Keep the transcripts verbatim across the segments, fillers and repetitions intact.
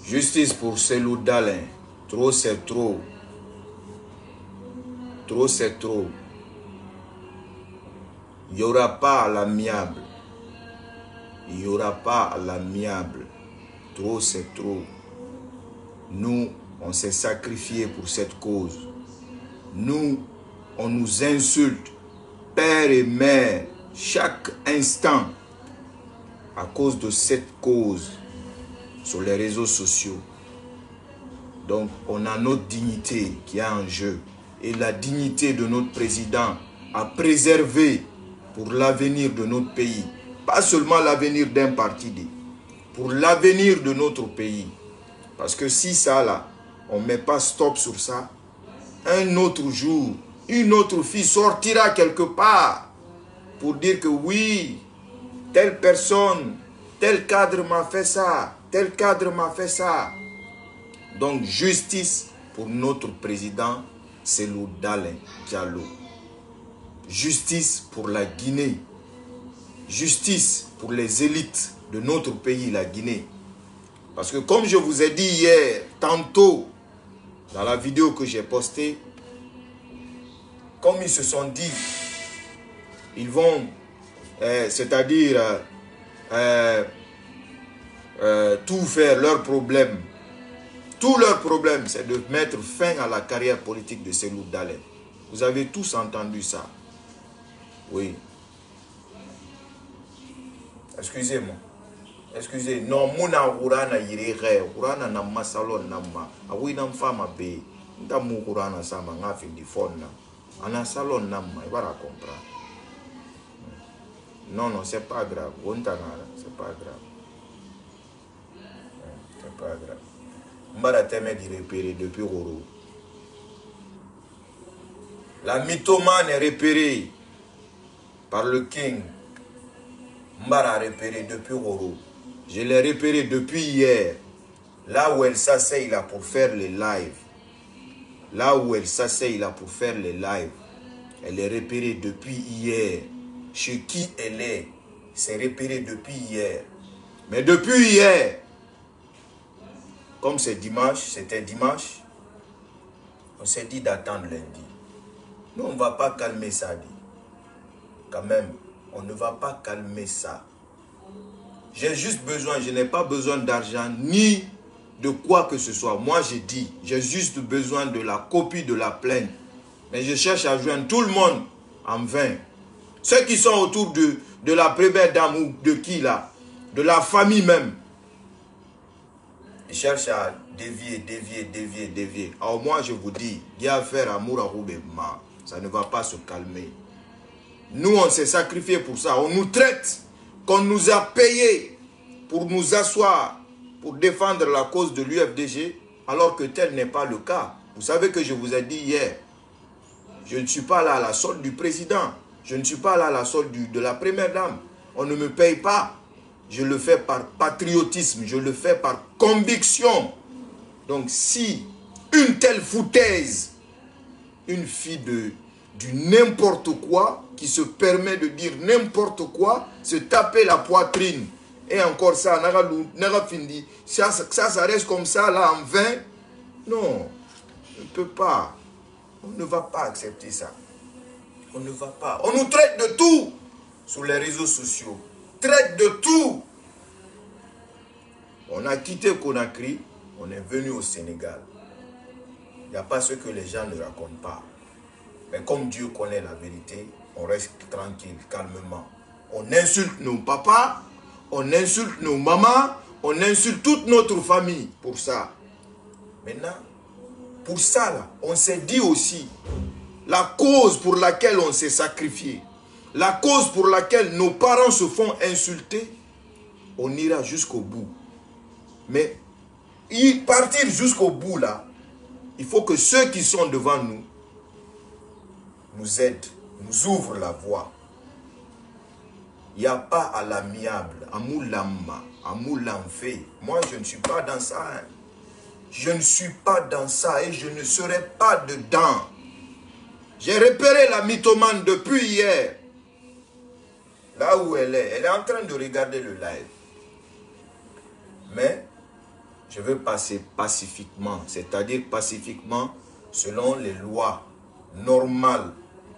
Justice pour Cellou Dalein. Trop c'est trop. Trop c'est trop. Il n'y aura pas à l'amiable. Il n'y aura pas à l'amiable. Trop c'est trop. Nous, on s'est sacrifié pour cette cause. Nous, on nous insulte, père et mère, chaque instant, à cause de cette cause sur les réseaux sociaux. Donc, on a notre dignité qui est en jeu. Et la dignité de notre président à préserver pour l'avenir de notre pays. Pas seulement l'avenir d'un parti, pour l'avenir de notre pays. Parce que si ça là, on ne met pas stop sur ça, un autre jour, une autre fille sortira quelque part pour dire que oui, telle personne, tel cadre m'a fait ça, tel cadre m'a fait ça. Donc justice pour notre président Cellou Dalein Diallo. Justice pour la Guinée. Justice pour les élites de notre pays, la Guinée. Parce que comme je vous ai dit hier, tantôt, dans la vidéo que j'ai postée, comme ils se sont dit, ils vont, euh, c'est-à-dire, euh, euh, euh, tout faire, leurs problèmes. Tout leur problème, c'est de mettre fin à la carrière politique de Cellou Dalein. Vous avez tous entendu ça. Oui. Excusez-moi. Excusez, non, muna urana yirere, urana na masalon na ma, awi na mfama be, nda mu urana sama ngafi di fonna, ana salon na ma, il va la comprendre. Non, non, c'est pas grave, c'est pas grave. C'est pas grave. Mbara teme di repérer depuis Roro. La mythomane est repérée par le King. Mbara repéré depuis Roro. Je l'ai repéré depuis hier. Là où elle s'asseye là pour faire les lives. Là où elle s'asseye là pour faire les lives. Elle est repérée depuis hier. Chez qui elle est, c'est repéré depuis hier. Mais depuis hier, comme c'est dimanche, c'était dimanche, on s'est dit d'attendre lundi. Nous, on ne va pas calmer ça. Dit. Quand même, on ne va pas calmer ça. J'ai juste besoin, je n'ai pas besoin d'argent ni de quoi que ce soit. Moi, j'ai dit, j'ai juste besoin de la copie de la plainte. Mais je cherche à joindre tout le monde en vain. Ceux qui sont autour de, de la première dame ou de qui là, de la famille même. Ils cherchent à dévier, dévier, dévier, dévier. Alors moi, je vous dis, il y a affaire à Mourahoubema. Ça ne va pas se calmer. Nous, on s'est sacrifié pour ça. On nous traite qu'on nous a payé pour nous asseoir, pour défendre la cause de l'U F D G, alors que tel n'est pas le cas. Vous savez que je vous ai dit hier, je ne suis pas là à la solde du président. Je ne suis pas là à la solde du, de la première dame. On ne me paye pas. Je le fais par patriotisme. Je le fais par conviction. Donc si une telle foutaise, une fille de du n'importe quoi, qui se permet de dire n'importe quoi, se taper la poitrine, et encore ça, ça, ça, ça reste comme ça, là, en vain. Non, on ne peut pas. On ne va pas accepter ça. On ne va pas. On nous traite de tout sur les réseaux sociaux. Traite de tout. On a quitté Conakry, on est venu au Sénégal. Il n'y a pas ce que les gens ne racontent pas. Mais comme Dieu connaît la vérité, on reste tranquille, calmement. On insulte nos papas, on insulte nos mamans, on insulte toute notre famille pour ça. Maintenant, pour ça, là, on s'est dit aussi, la cause pour laquelle on s'est sacrifié, la cause pour laquelle nos parents se font insulter, on ira jusqu'au bout. Mais y partir jusqu'au bout, là, il faut que ceux qui sont devant nous nous aident, nous ouvrent la voie. Il n'y a pas à l'amiable, à Moulamba, à Moulamfé. Moi, je ne suis pas dans ça. Hein. Je ne suis pas dans ça et je ne serai pas dedans. J'ai repéré la mythomane depuis hier. Là où elle est, elle est en train de regarder le live. Mais je veux passer pacifiquement, c'est-à-dire pacifiquement selon les lois normales.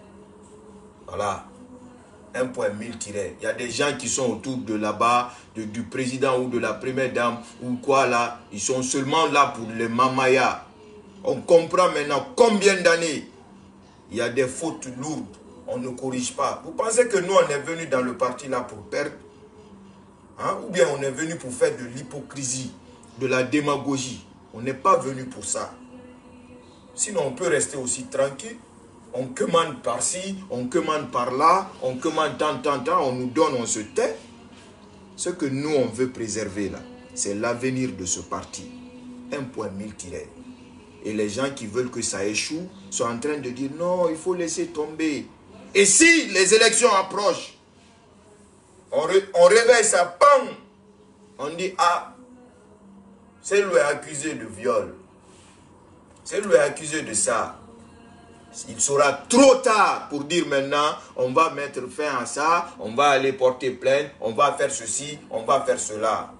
Voilà. Un point mille tirés. Il y a des gens qui sont autour de là-bas, du président ou de la première dame, ou quoi là. Ils sont seulement là pour les mamaya. On comprend maintenant combien d'années il y a des fautes lourdes. On ne corrige pas. Vous pensez que nous, on est venus dans le parti là pour perdre? Hein? Ou bien on est venu pour faire de l'hypocrisie, de la démagogie. On n'est pas venu pour ça. Sinon, on peut rester aussi tranquille. On commande par-ci, on commande par-là, on commande tant, tant, tant, on nous donne, on se tait. Ce que nous, on veut préserver là, c'est l'avenir de ce parti. Un point mille tirés. Et les gens qui veulent que ça échoue sont en train de dire non, il faut laisser tomber. Et si les élections approchent, on, re, on réveille ça, pam, on dit ah, c'est lui accusé de viol. C'est lui accusé de ça. Il sera trop tard pour dire maintenant, on va mettre fin à ça, on va aller porter plainte, on va faire ceci, on va faire cela.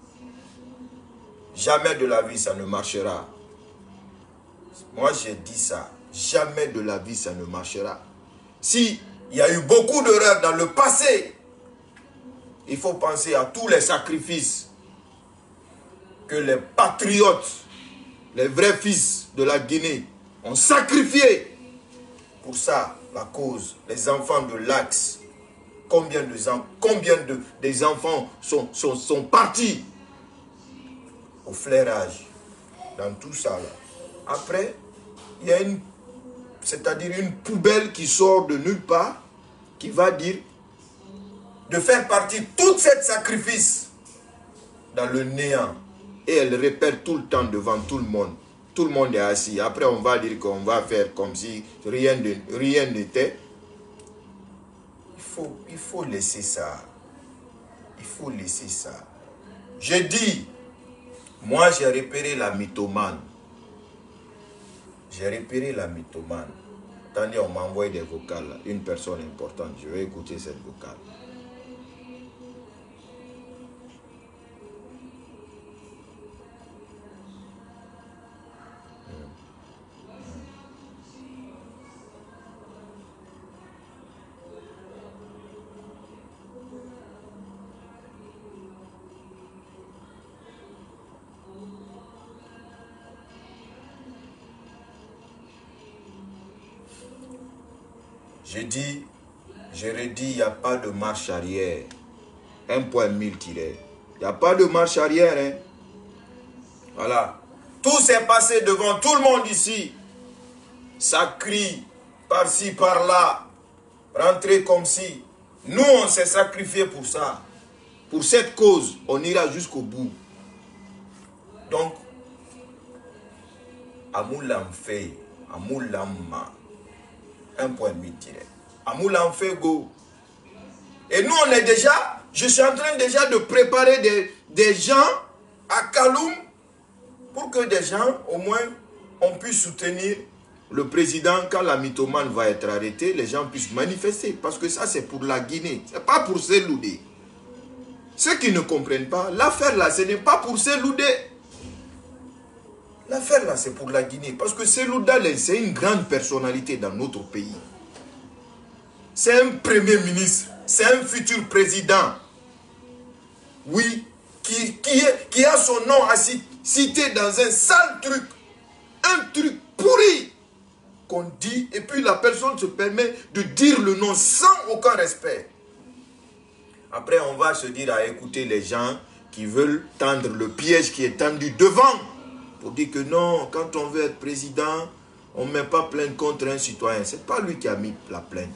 Jamais de la vie ça ne marchera. Moi j'ai dit ça, jamais de la vie ça ne marchera. Si il y a eu beaucoup d'erreurs dans le passé, il faut penser à tous les sacrifices que les patriotes, les vrais fils de la Guinée ont sacrifiés. Pour ça, la cause, les enfants de l'Axe, combien de gens, combien de des enfants sont, sont, sont partis au flairage dans tout ça là. Après, il y a une, c'est-à-dire une poubelle qui sort de nulle part, qui va dire de faire partie tout cet sacrifice dans le néant. Et elle répète tout le temps devant tout le monde. Tout le monde est assis. Après, on va dire qu'on va faire comme si rien de, rien n'était. Il faut, il faut laisser ça. Il faut laisser ça. J'ai dit, moi j'ai repéré la mythomane. J'ai repéré la mythomane. Attendez, on m'a envoyé des vocales. Là. Une personne importante. Je vais écouter cette vocale. J'ai dit, j'ai redit, il n'y a pas de marche arrière. Un point mille tiré. Il n'y a pas de marche arrière. Hein. Voilà. Tout s'est passé devant tout le monde ici. Ça crie par-ci, par-là. Rentrer comme si. Nous, on s'est sacrifié pour ça. Pour cette cause, on ira jusqu'au bout. Donc, Amoulamfe, Amoulamma. Un point mille tiré. Amoulamfe go. Et nous, on est déjà, je suis en train déjà de préparer des, des gens à Kaloum pour que des gens, au moins, on puisse soutenir le président quand la mythomane va être arrêtée, les gens puissent manifester. Parce que ça, c'est pour la Guinée. Ce n'est pas pour Seloudé. Ceux qui ne comprennent pas, l'affaire là, ce n'est pas pour Seloudé. L'affaire là, c'est pour la Guinée. Parce que Selouda, c'est une grande personnalité dans notre pays. C'est un premier ministre. C'est un futur président. Oui, qui, qui, est, qui a son nom à citer dans un sale truc. Un truc pourri qu'on dit. Et puis la personne se permet de dire le nom sans aucun respect. Après, on va se dire à écouter les gens qui veulent tendre le piège qui est tendu devant. Pour dire que non, quand on veut être président, on ne met pas plainte contre un citoyen. Ce n'est pas lui qui a mis la plainte.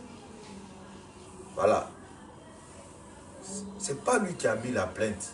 Voilà. Ce n'est pas lui qui a mis la plainte.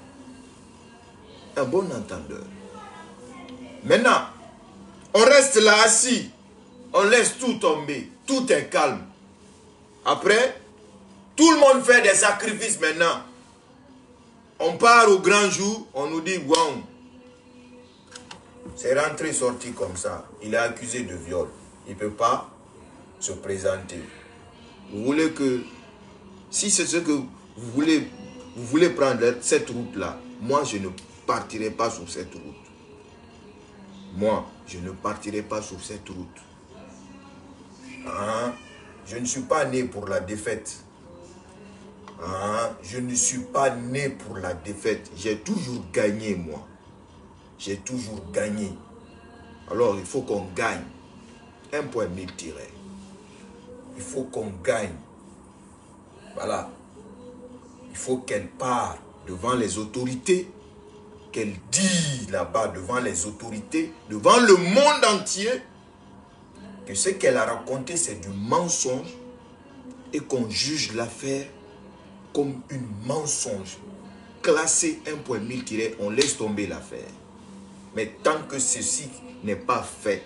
Un bon entendeur. Maintenant, on reste là assis. On laisse tout tomber. Tout est calme. Après, tout le monde fait des sacrifices maintenant. On part au grand jour, on nous dit, waouh. C'est rentré, sorti comme ça. Il est accusé de viol. Il ne peut pas se présenter. Vous voulez que, si c'est ce que vous voulez, vous voulez prendre cette route-là, moi je ne partirai pas sur cette route. Moi, je ne partirai pas sur cette route. Hein? Je ne suis pas né pour la défaite. Hein? Je ne suis pas né pour la défaite. J'ai toujours gagné, moi. J'ai toujours gagné. Alors, il faut qu'on gagne. Un point mille tiré. Il faut qu'on gagne. Voilà. Il faut qu'elle parte devant les autorités. Qu'elle dise là-bas devant les autorités, devant le monde entier, que ce qu'elle a raconté, c'est du mensonge et qu'on juge l'affaire comme une mensonge. Classé un point mille tiré, on laisse tomber l'affaire. Mais tant que ceci n'est pas fait,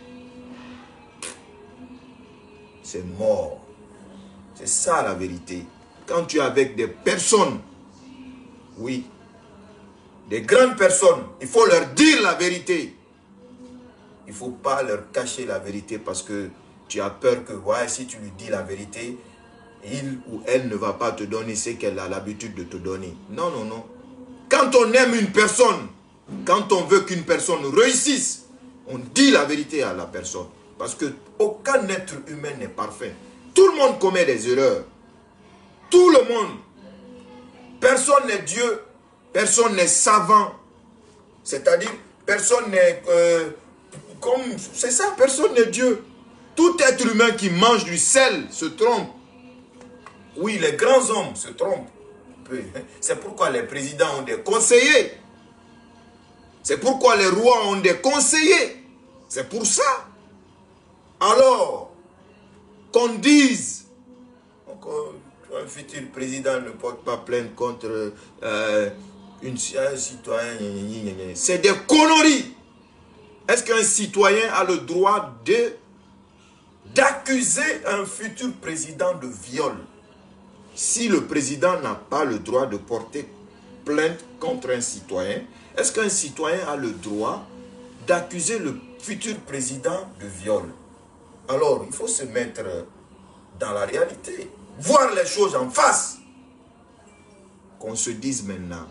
c'est mort. C'est ça la vérité. Quand tu es avec des personnes, oui, des grandes personnes, il faut leur dire la vérité. Il ne faut pas leur cacher la vérité parce que tu as peur que, ouais, si tu lui dis la vérité, il ou elle ne va pas te donner ce qu'elle a l'habitude de te donner. Non, non, non. Quand on aime une personne, quand on veut qu'une personne réussisse, on dit la vérité à la personne. Parce que aucun être humain n'est parfait. Tout le monde commet des erreurs. Tout le monde. Personne n'est Dieu. Personne n'est savant. C'est-à-dire, personne n'est... Euh, comme c'est ça, personne n'est Dieu. Tout être humain qui mange du sel se trompe. Oui, les grands hommes se trompent. C'est pourquoi les présidents ont des conseillers. C'est pourquoi les rois ont des conseillers. C'est pour ça. Alors, qu'on dise, un futur président ne porte pas plainte contre euh, une, un citoyen. C'est des conneries. Est-ce qu'un citoyen a le droit de d'accuser un futur président de viol? Si le président n'a pas le droit de porter plainte contre un citoyen, est-ce qu'un citoyen a le droit d'accuser le futur président de viol? Alors, il faut se mettre dans la réalité, voir les choses en face. Qu'on se dise maintenant,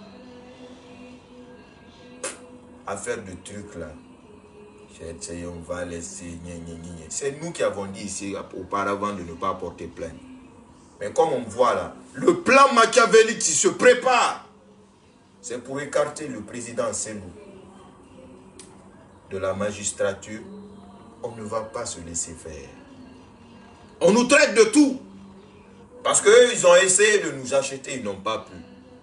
affaire de trucs là, on va laisser, c'est nous qui avons dit ici auparavant de ne pas porter plainte. Mais comme on voit là, le plan machiavélique qui se prépare, c'est pour écarter le président Sembou de la magistrature. On ne va pas se laisser faire. On nous traite de tout. Parce qu'eux, ils ont essayé de nous acheter, ils n'ont pas pu.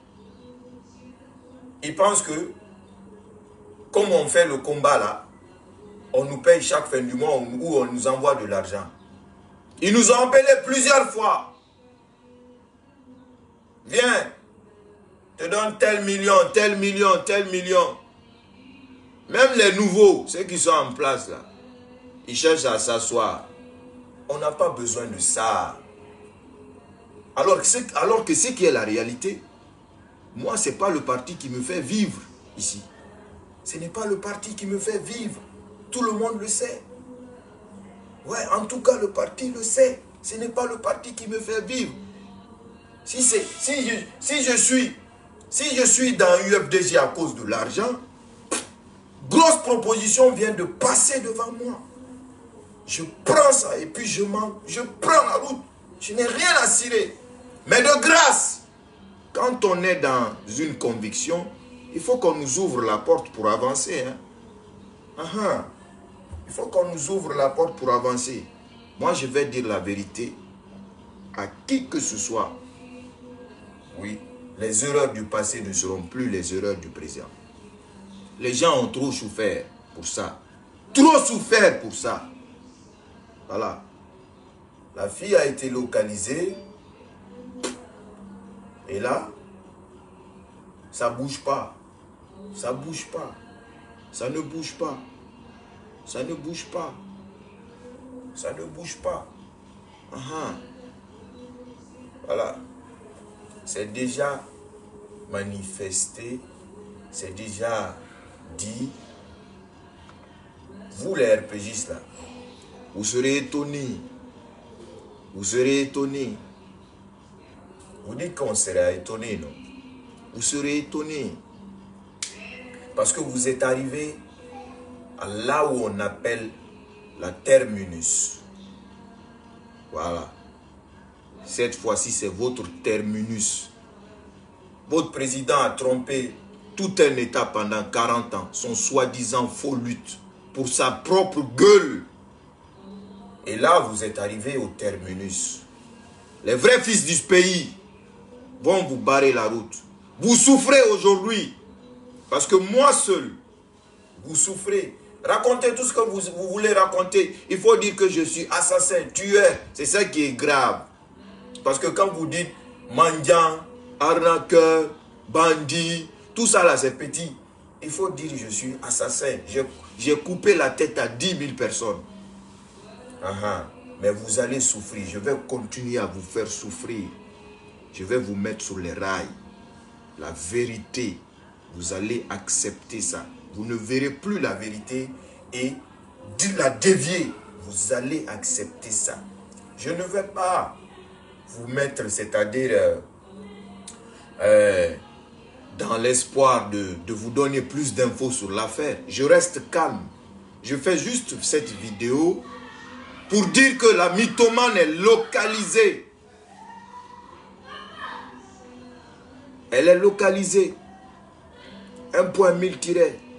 Ils pensent que, comme on fait le combat là, on nous paye chaque fin du mois ou on nous envoie de l'argent. Ils nous ont appelé plusieurs fois. Viens, te donne tel million, tel million, tel million. Même les nouveaux, ceux qui sont en place là, ils cherchent à s'asseoir. On n'a pas besoin de ça. Alors, alors que ce qui est la réalité, moi, ce n'est pas le parti qui me fait vivre ici. Ce n'est pas le parti qui me fait vivre. Tout le monde le sait. Ouais, en tout cas, le parti le sait. Ce n'est pas le parti qui me fait vivre. Si, si, je, si, je suis, si je suis dans U F D G à cause de l'argent, grosse proposition vient de passer devant moi. Je prends ça et puis je, je prends la route. Je n'ai rien à cirer. Mais de grâce, quand on est dans une conviction, il faut qu'on nous ouvre la porte pour avancer. Hein? Uh-huh. Il faut qu'on nous ouvre la porte pour avancer. Moi, je vais dire la vérité à qui que ce soit. Oui, les erreurs du passé ne seront plus les erreurs du présent. Les gens ont trop souffert pour ça. Trop souffert pour ça. Voilà. La fille a été localisée. Et là, ça ne bouge pas. Ça ne bouge pas. Ça ne bouge pas. Ça ne bouge pas. Ça ne bouge pas. Uh-huh. Voilà. C'est déjà manifesté. C'est déjà dit. Vous les R P Gistes là, vous serez étonnés. Vous serez étonnés. Vous dites qu'on serait étonné, non? Vous serez étonnés. Parce que vous êtes arrivé à là où on appelle la terminus. Voilà. Cette fois-ci, c'est votre terminus. Votre président a trompé tout un État pendant quarante ans. Son soi-disant faux lutte pour sa propre gueule. Et là, vous êtes arrivé au terminus. Les vrais fils du pays vont vous barrer la route. Vous souffrez aujourd'hui. Parce que moi seul, vous souffrez. Racontez tout ce que vous, vous voulez raconter. Il faut dire que je suis assassin, tueur. C'est ça qui est grave. Parce que quand vous dites mendiant, arnaqueur, bandit, tout ça là c'est petit. Il faut dire je suis assassin. J'ai coupé la tête à dix mille personnes. Uh-huh. Mais vous allez souffrir. Je vais continuer à vous faire souffrir. Je vais vous mettre sur les rails. La vérité, vous allez accepter ça. Vous ne verrez plus la vérité et la dévier. Vous allez accepter ça. Je ne vais pas vous mettre, c'est-à-dire euh, euh, dans l'espoir de, de vous donner plus d'infos sur l'affaire. Je reste calme. Je fais juste cette vidéo pour dire que la mythomane est localisée. Elle est localisée. Un point mille tiré.